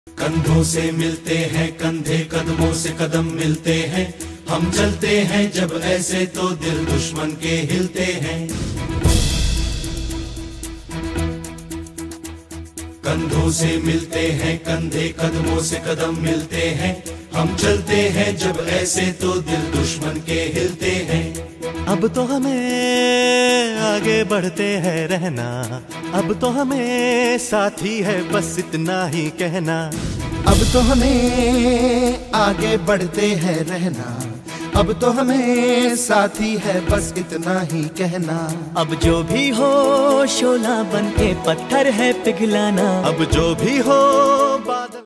कंधों से मिलते हैं कंधे, कदमों से कदम मिलते हैं, हम चलते हैं जब ऐसे तो दिल दुश्मन के हिलते हैं। कंधों से मिलते हैं कंधे, कदमों से कदम मिलते हैं, हम चलते हैं जब ऐसे तो दिल दुश्मन के हिलते हैं। अब तो हमें आगे बढ़ते हैं रहना, अब तो हमें साथी है बस इतना ही कहना। अब तो हमें आगे बढ़ते हैं रहना, अब तो हमें साथी है बस इतना ही कहना। अब जो भी हो शोला बन के पत्थर है पिघलाना, अब जो भी हो